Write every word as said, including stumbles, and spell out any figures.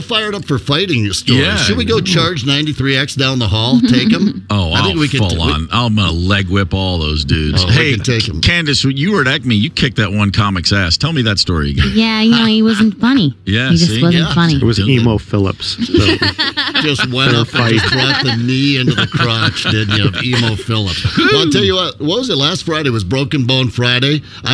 fired up for fighting stories. Yeah. Should we go charge ninety-three X down the hall? Take him? Oh, I I'll think we can full t- on. I'm going to leg whip all those dudes. Oh, we hey, can take 'em. Candace, you were at Acme. You kicked that one comic's ass. Tell me that story again. Yeah, you know, he wasn't funny. Yeah, he just see? wasn't Yeah. funny. It was Emo Phillips. So. Just went up and just brought the knee into the crotch, didn't you, of Emo Phillips. Well, I'll tell you what, what was it? Last Friday was Broken Bone Friday.